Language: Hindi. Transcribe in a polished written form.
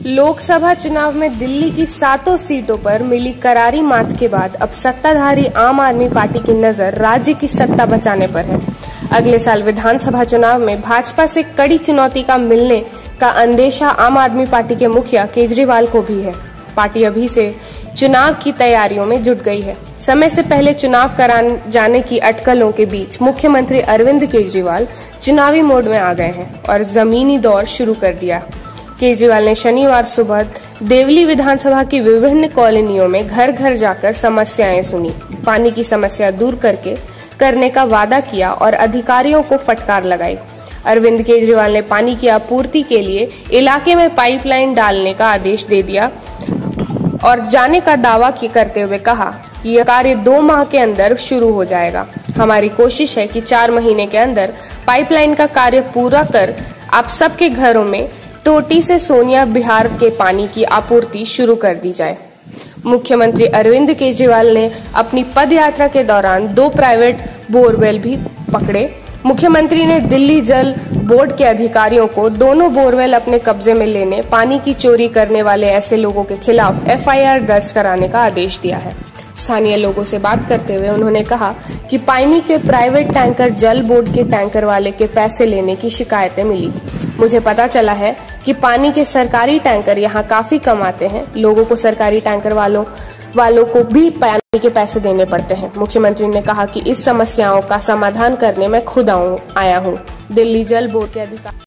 लोकसभा चुनाव में दिल्ली की 7 सीटों पर मिली करारी मात के बाद अब सत्ताधारी आम आदमी पार्टी की नजर राज्य की सत्ता बचाने पर है। अगले साल विधानसभा चुनाव में भाजपा से कड़ी चुनौती का मिलने का अंदेशा आम आदमी पार्टी के मुखिया केजरीवाल को भी है। पार्टी अभी से चुनाव की तैयारियों में जुट गई है। समय से पहले चुनाव कराने जाने की अटकलों के बीच मुख्यमंत्री अरविंद केजरीवाल चुनावी मोड में आ गए हैं और जमीनी दौर शुरू कर दिया। केजरीवाल ने शनिवार सुबह देवली विधानसभा की विभिन्न कॉलोनियों में घर घर जाकर समस्याएं सुनी, पानी की समस्या दूर करने का वादा किया और अधिकारियों को फटकार लगाई। अरविंद केजरीवाल ने पानी की आपूर्ति के लिए इलाके में पाइपलाइन डालने का आदेश दे दिया और जाने का दावा करते हुए कहा कि यह कार्य 2 माह के अंदर शुरू हो जाएगा। हमारी कोशिश है कि 4 महीने के अंदर पाइपलाइन का कार्य पूरा कर आप सबके घरों में टोटी से सोनिया बिहार के पानी की आपूर्ति शुरू कर दी जाए। मुख्यमंत्री अरविंद केजरीवाल ने अपनी पदयात्रा के दौरान 2 प्राइवेट बोरवेल भी पकड़े। मुख्यमंत्री ने दिल्ली जल बोर्ड के अधिकारियों को दोनों बोरवेल अपने कब्जे में लेने, पानी की चोरी करने वाले ऐसे लोगों के खिलाफ FIR दर्ज कराने का आदेश दिया है। स्थानीय लोगों से बात करते हुए उन्होंने कहा कि पानी के प्राइवेट टैंकर जल बोर्ड के टैंकर वाले के पैसे लेने की शिकायतें मिली। मुझे पता चला है कि पानी के सरकारी टैंकर यहाँ काफी कम आते हैं। लोगों को सरकारी टैंकर वालों को भी पानी के पैसे देने पड़ते हैं। मुख्यमंत्री ने कहा कि इस समस्याओं का समाधान करने मैं खुद आया हूँ। दिल्ली जल बोर्ड के अधिकारी